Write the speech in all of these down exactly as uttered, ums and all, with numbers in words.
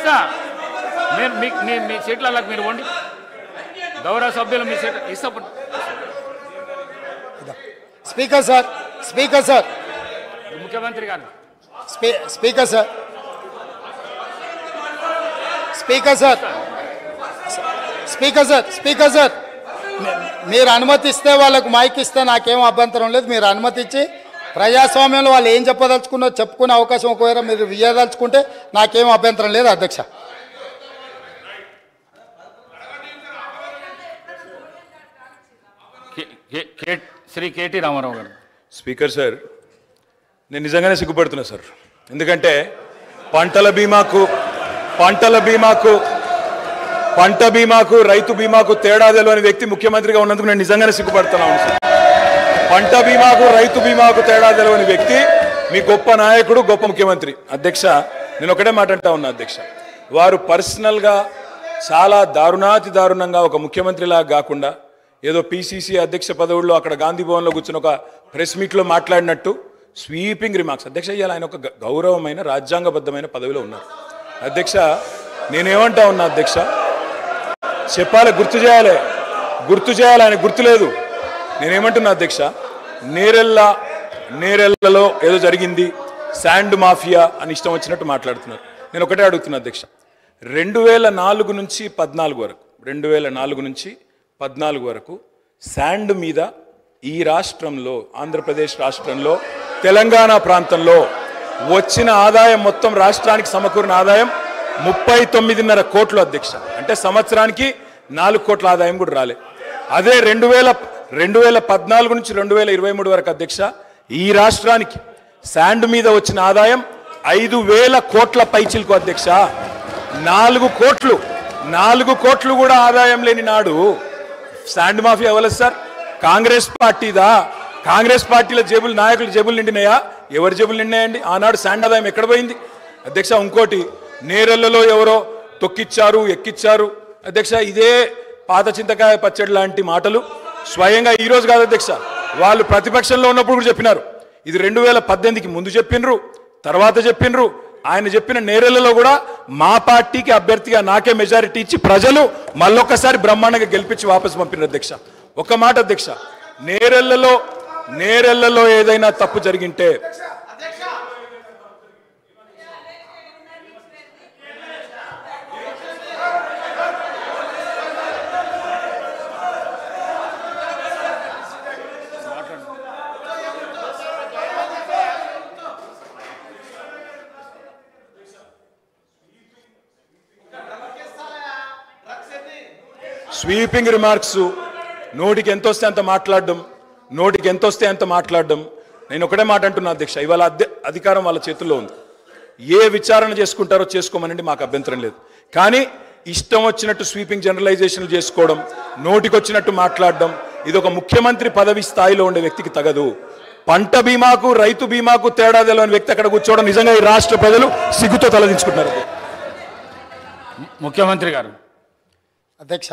ఇస్తా మీరు మీ మీ సీట్లకు మీరు వండి గౌరవ సభ్యులు మీ సీట్ ఇస్తా. స్పీకర్ సార్ స్పీకర్ సార్ ముఖ్యమంత్రి గారు speaker sir speaker sir speaker sir speaker sir మీరు అనుమతిస్తే వాళ్ళకు మైక్ ఇస్తే నాకేం అభ్యంతరం లేదు. మీరు అనుమతి ఇచ్చి ప్రజాస్వామ్యంలో వాళ్ళు ఏం చెప్పదలుచుకున్నో చెప్పుకునే అవకాశం ఒకవేళ మీరు ఇవ్వదలుచుకుంటే నాకేం అభ్యంతరం లేదు అధ్యక్ష. శ్రీ కేటీ రామారావు గారు. స్పీకర్ సార్, నేను నిజంగానే సిగ్గుపడుతున్నా సార్. ఎందుకంటే పంటల బీమాకు పంటల బీమాకు పంట బీమాకు రైతు బీమాకు తేడా తెలియని వ్యక్తి ముఖ్యమంత్రిగా ఉన్నందుకు నేను నిజంగానే సిగ్గుపడుతున్నాను సార్. పంట బీమాకు రైతు బీమాకు తేడా తెలియని వ్యక్తి మీ గొప్ప నాయకుడు, గొప్ప ముఖ్యమంత్రి. అధ్యక్ష, నేను ఒకటే మాట అంటా ఉన్నా అధ్యక్ష, వారు పర్సనల్గా చాలా దారుణాతి దారుణంగా ఒక ముఖ్యమంత్రిలాగా కాకుండా ఏదో పిసిసి అధ్యక్ష పదవుల్లో అక్కడ గాంధీ భవన్లో కూర్చుని ఒక ప్రెస్ మీట్లో మాట్లాడినట్టు స్వీపింగ్ రిమార్క్స్. అధ్యక్ష, ఇవాళ ఆయన ఒక గౌరవమైన రాజ్యాంగబద్ధమైన పదవిలో ఉన్నారు. అధ్యక్ష, నేనేమంటా ఉన్నా అధ్యక్ష, చెప్పాలి, గుర్తు చేయాలి గుర్తు చేయాలి ఆయన గుర్తులేదు. నేనేమంటున్నా అధ్యక్ష, నేరెళ్ళ నేరెళ్లలో ఏదో జరిగింది, శాండ్ మాఫియా అని ఇష్టం వచ్చినట్టు మాట్లాడుతున్నారు. నేను ఒకటే అడుగుతున్నా అధ్యక్ష, రెండు వేల నాలుగు నుంచి పద్నాలుగు వరకు రెండు వేల నాలుగు నుంచి పద్నాలుగు వరకు శాండ్ మీద ఈ రాష్ట్రంలో, ఆంధ్రప్రదేశ్ రాష్ట్రంలో, తెలంగాణ ప్రాంతంలో వచ్చిన ఆదాయం మొత్తం రాష్ట్రానికి సమకూరిన ఆదాయం ముప్పై తొమ్మిదిన్నర కోట్లు అధ్యక్ష. అంటే సంవత్సరానికి నాలుగు కోట్ల ఆదాయం కూడా రాలే. అదే రెండు వేల రెండు వేల పద్నాలుగు నుంచి రెండు వేల ఇరవై మూడు వరకు అధ్యక్ష ఈ రాష్ట్రానికి శాండ్ మీద వచ్చిన ఆదాయం ఐదు వేల కోట్ల పైచిలకు అధ్యక్ష. నాలుగు కోట్లు నాలుగు కోట్లు కూడా ఆదాయం లేని నాడు శాండ్ మాఫియా ఎవరు సార్? కాంగ్రెస్ పార్టీదా? కాంగ్రెస్ పార్టీల జేబులు, నాయకుల జేబులు నిండినాయా? ఎవరి జేబులు నిండినాయండి? ఆనాడు శాండ్ ఆదాయం ఎక్కడ పోయింది అధ్యక్ష? ఇంకోటి, నేరెళ్లలో ఎవరో తొక్కిచ్చారు, ఎక్కిచ్చారు అధ్యక్ష. ఇదే పాత చింతకాయ పచ్చడి లాంటి మాటలు స్వయంగా ఈరోజు కాదు అధ్యక్ష, వాళ్ళు ప్రతిపక్షంలో ఉన్నప్పుడు కూడా చెప్పినారు. ఇది రెండు వేల పద్దెనిమిదికి ముందు చెప్పినరు, తర్వాత చెప్పినరు. ఆయన చెప్పిన నేరెళ్లలో కూడా మా పార్టీకి అభ్యర్థిగా నాకే మెజారిటీ ఇచ్చి ప్రజలు మళ్ళొక్కసారి బ్రహ్మాండంగా గెలిపించి వాపసు పంపినారు అధ్యక్ష. ఒక మాట అధ్యక్ష, నేరెళ్లలో నేరెళ్లలో ఏదైనా తప్పు జరిగింటే స్వీపింగ్ రిమార్క్స్, నోటికి ఎంత వస్తే అంత మాట్లాడడం నోటికి ఎంత వస్తే అంత మాట్లాడడం నేను ఒకటే మాట అంటున్నా అధ్యక్ష, ఇవాళ అధికారం వాళ్ళ చేతుల్లో ఉంది. ఏ విచారణ చేసుకుంటారో చేసుకోమనండి, మాకు అభ్యంతరం లేదు. కానీ ఇష్టం వచ్చినట్టు స్వీపింగ్ జనరలైజేషన్లు చేసుకోవడం, నోటికి వచ్చినట్టు మాట్లాడడం, ఇది ఒక ముఖ్యమంత్రి పదవి స్థాయిలో ఉండే వ్యక్తికి తగదు. పంట బీమాకు రైతు బీమాకు తేడా తెలియని వ్యక్తి అక్కడ కూర్చోవడం నిజంగా ఈ రాష్ట్ర ప్రజలు సిగ్గుతో తలదించుకుంటున్నారు. ముఖ్యమంత్రి గారు. అధ్యక్ష,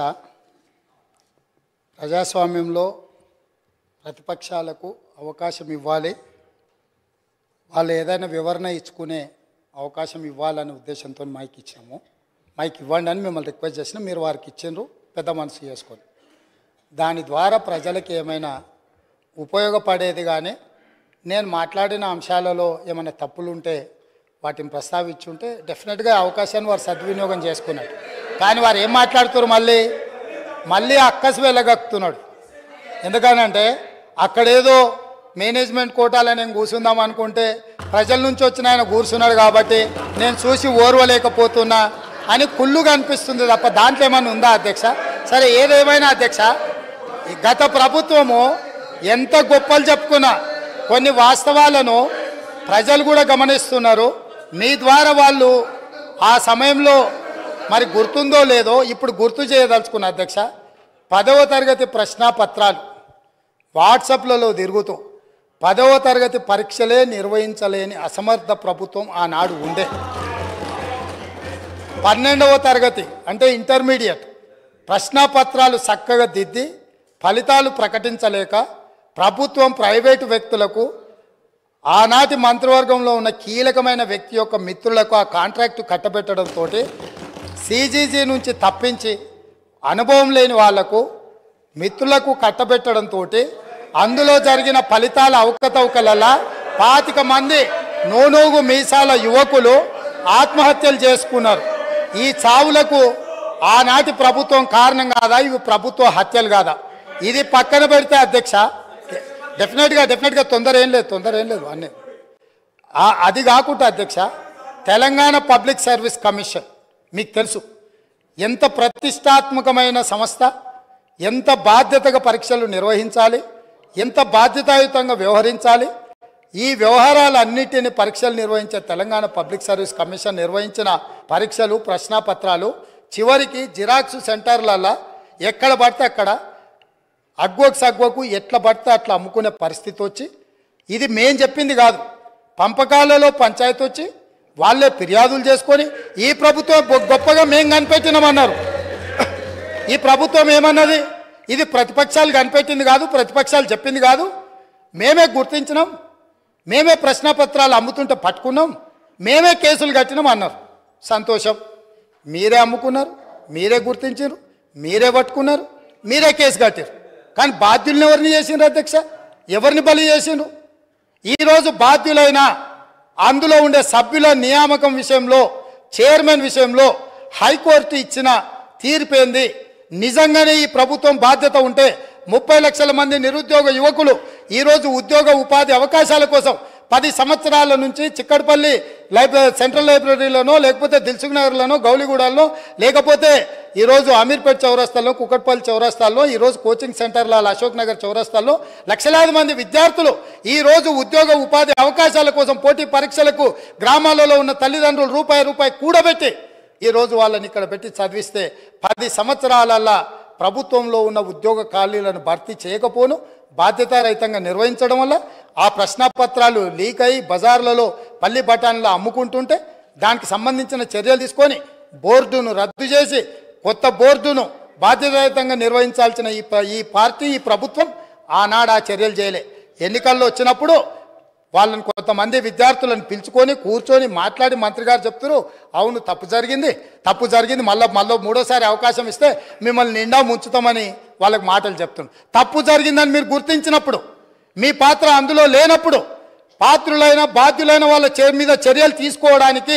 ప్రజాస్వామ్యంలో ప్రతిపక్షాలకు అవకాశం ఇవ్వాలి, వాళ్ళు ఏదైనా వివరణ ఇచ్చుకునే అవకాశం ఇవ్వాలనే ఉద్దేశంతో మైక్ ఇచ్చాము. మైక్ ఇవ్వండి అని మిమ్మల్ని రిక్వెస్ట్ చేసినా మీరు వారికి ఇచ్చిండ్రు, పెద్ద మనసు చేసుకొని. దాని ద్వారా ప్రజలకు ఏమైనా ఉపయోగపడేది కానీ నేను మాట్లాడిన అంశాలలో ఏమైనా తప్పులుంటే వాటిని ప్రస్తావించుంటే డెఫినెట్గా అవకాశాన్ని వారు సద్వినియోగం చేసుకున్నాడు. కానీ వారు ఏం మాట్లాడుతున్నారు, మళ్ళీ మళ్ళీ అక్కసు వెళ్ళగక్కుతున్నాడు. ఎందుకనంటే అక్కడేదో మేనేజ్మెంట్ కోటాలో నేను కూర్చుందాం అనుకుంటే ప్రజల నుంచి వచ్చిన ఆయన కూర్చున్నాడు కాబట్టి నేను చూసి ఓర్వలేకపోతున్నా అని కుళ్ళుగా అనిపిస్తుంది తప్ప దాంట్లో ఏమైనా ఉందా అధ్యక్ష? సరే, ఏదేమైనా అధ్యక్ష, ఈ గత ప్రభుత్వము ఎంత గొప్పలు చెప్పుకున్నా కొన్ని వాస్తవాలను ప్రజలు కూడా గమనిస్తున్నారు. మీ ద్వారా వాళ్ళు ఆ సమయంలో మరి గుర్తుందో లేదో ఇప్పుడు గుర్తు చేయదలుచుకున్న అధ్యక్ష, పదవ తరగతి ప్రశ్నాపత్రాలు వాట్సాప్లలో తిరుగుతూ పదవ తరగతి పరీక్షలే నిర్వహించలేని అసమర్థ ప్రభుత్వం ఆనాడు ఉండే. పన్నెండవ తరగతి అంటే ఇంటర్మీడియట్ ప్రశ్నాపత్రాలు చక్కగా దిద్ది ఫలితాలు ప్రకటించలేక ప్రభుత్వం ప్రైవేటు వ్యక్తులకు ఆనాటి మంత్రివర్గంలో ఉన్న కీలకమైన వ్యక్తి యొక్క మిత్రులకు ఆ కాంట్రాక్టు కట్టబెట్టడంతో సీజీజీ నుంచి తప్పించి అనుభవం లేని వాళ్లకు మిత్రులకు కట్టబెట్టడంతో అందులో జరిగిన ఫలితాల అవకతవకలలా పాతిక మంది నూనూగు మీసాల యువకులు ఆత్మహత్యలు చేసుకున్నారు. ఈ చావులకు ఆనాటి ప్రభుత్వం కారణం కాదా? ఇవి ప్రభుత్వ హత్యలు కాదా? ఇది పక్కన పెడితే అధ్యక్ష, డెఫినెట్గా డెఫినెట్గా తొందర ఏం లేదు తొందర ఏం లేదు అన్నీ అది కాకుండా అధ్యక్ష, తెలంగాణ పబ్లిక్ సర్వీస్ కమిషన్ మీకు తెలుసు ఎంత ప్రతిష్టాత్మకమైన సంస్థ, ఎంత బాధ్యతగా పరీక్షలు నిర్వహించాలి, ఎంత బాధ్యతాయుతంగా వ్యవహరించాలి. ఈ వ్యవహారాలన్నిటిని పరీక్షలు నిర్వహించే తెలంగాణ పబ్లిక్ సర్వీస్ కమిషన్ నిర్వహించిన పరీక్షలు ప్రశ్నాపత్రాలు చివరికి జిరాక్స్ సెంటర్లలో ఎక్కడ పడితే అక్కడ అగ్వకు సగ్వకు ఎట్లా పడితే అట్లా అమ్ముకునే పరిస్థితి వచ్చి, ఇది మేం చెప్పింది కాదు, పంపకాలలో పంచాయతీ వచ్చి వాళ్ళే ఫిర్యాదులు చేసుకొని ఈ ప్రభుత్వం గొప్పగా మేం కనిపెట్టినామన్నారు. ఈ ప్రభుత్వం ఏమన్నది? ఇది ప్రతిపక్షాలు కనిపెట్టింది కాదు, ప్రతిపక్షాలు చెప్పింది కాదు, మేమే గుర్తించినాం, మేమే ప్రశ్నపత్రాలు అమ్ముతుంటే పట్టుకున్నాం, మేమే కేసులు కట్టినాం అన్నారు. సంతోషం, మీరే అమ్ముకున్నారు, మీరే గుర్తించారు, మీరే పట్టుకున్నారు, మీరే కేసు కట్టారు. కానీ బాధ్యుల్ని ఎవరిని చేసిండ్రు అధ్యక్ష? ఎవరిని బలి చేసిండ్రు? ఈరోజు బాధ్యులైన అందులో ఉండే సభ్యుల నియామకం విషయంలో, చైర్మన్ విషయంలో హైకోర్టు ఇచ్చిన తీర్పేంది? నిజంగానే ఈ ప్రభుత్వం బాధ్యత ఉంటే ముప్పై లక్షల మంది నిరుద్యోగ యువకులు ఈరోజు ఉద్యోగ ఉపాధి అవకాశాల కోసం పది సంవత్సరాల నుంచి చిక్కడపల్లి లైబ్రరీ సెంట్రల్ లైబ్రరీలోనో లేకపోతే దిల్సుఖ్ నగర్లోనో గౌలిగూడల్లో లేకపోతే ఈరోజు అమీర్పేట్ చౌరస్తాల్లో కుకట్పల్లి చౌరస్తాల్లో ఈరోజు కోచింగ్ సెంటర్ల అశోక్ నగర్ చౌరస్తాల్లో లక్షలాది మంది విద్యార్థులు ఈరోజు ఉద్యోగ ఉపాధి అవకాశాల కోసం పోటీ పరీక్షలకు గ్రామాలలో ఉన్న తల్లిదండ్రులు రూపాయి రూపాయి కూడబెట్టి ఈరోజు వాళ్ళని ఇక్కడ పెట్టి చదివిస్తే పది సంవత్సరాలల్లా ప్రభుత్వంలో ఉన్న ఉద్యోగ ఖాళీలను భర్తీ చేయకపోను బాధ్యతారహితంగా నిర్వహించడం వల్ల ఆ ప్రశ్నపత్రాలు లీక్ అయ్యి బజార్లలో పల్లి బఠానీలో అమ్ముకుంటుంటే దానికి సంబంధించిన చర్యలు తీసుకొని బోర్డును రద్దు చేసి కొత్త బోర్డును బాధ్యతారహితంగా నిర్వహించాల్సిన ఈ ఈ పార్టీ ఈ ప్రభుత్వం ఆనాడు ఆ చర్యలు చేయలే. ఎన్నికల్లో వచ్చినప్పుడు వాళ్ళని కొంతమంది విద్యార్థులను పిలుచుకొని కూర్చొని మాట్లాడి మంత్రి గారు చెప్తారు, అవును తప్పు జరిగింది తప్పు జరిగింది మళ్ళీ మళ్ళీ మూడోసారి అవకాశం ఇస్తే మిమ్మల్ని నిండా ముంచుతామని వాళ్ళకి మాటలు చెప్తున్నారు. తప్పు జరిగిందని మీరు గుర్తించినప్పుడు, మీ పాత్ర అందులో లేనప్పుడు పాత్రులైన బాధ్యులైన వాళ్ళ మీద చర్యలు తీసుకోవడానికి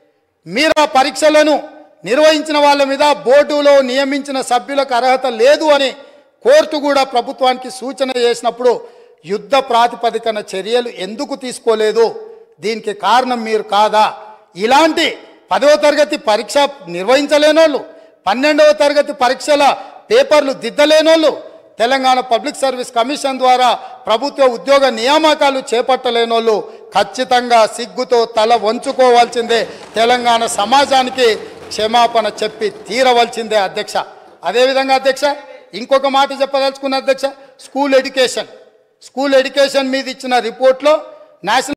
మీరు ఆ పరీక్షలను నిర్వహించిన వాళ్ళ మీద బోర్డులో నియమించిన సభ్యులకు అర్హత లేదు అని కోర్టు కూడా ప్రభుత్వానికి సూచన చేసినప్పుడు యుద్ధ ప్రాతిపదికన చర్యలు ఎందుకు తీసుకోలేదు? దీనికి కారణం మీరు కాదా? ఇలాంటి పదవ తరగతి పరీక్ష నిర్వహించలేనోళ్ళు, పన్నెండవ తరగతి పరీక్షల పేపర్లు దిద్దలేనోళ్ళు, తెలంగాణ పబ్లిక్ సర్వీస్ కమిషన్ ద్వారా ప్రభుత్వ ఉద్యోగ నియామకాలు చేపట్టలేనోళ్ళు ఖచ్చితంగా సిగ్గుతో తల వంచుకోవాల్సిందే. తెలంగాణ సమాజానికి క్షమాపణ చెప్పి తీరవలసిందే అధ్యక్ష. అదేవిధంగా అధ్యక్ష ఇంకొక మాట చెప్పదలుచుకున్న అధ్యక్ష, స్కూల్ ఎడ్యుకేషన్ స్కూల్ ఎడ్యుకేషన్ మీద ఇచ్చిన రిపోర్ట్లో నేషనల్